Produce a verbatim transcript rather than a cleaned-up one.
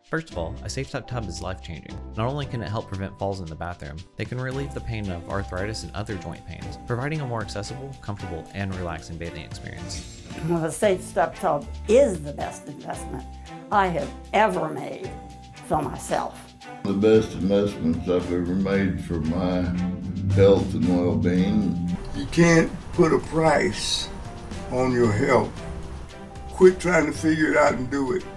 First of all, a safe step tub is life-changing. Not only can it help prevent falls in the bathroom, they can relieve the pain of arthritis and other joint pains, providing a more accessible, comfortable, and relaxing bathing experience. Well, a safe step tub is the best investment I have ever made for myself. The best investments I've ever made for my health and well-being. You can't put a price on your health. Quit trying to figure it out and do it.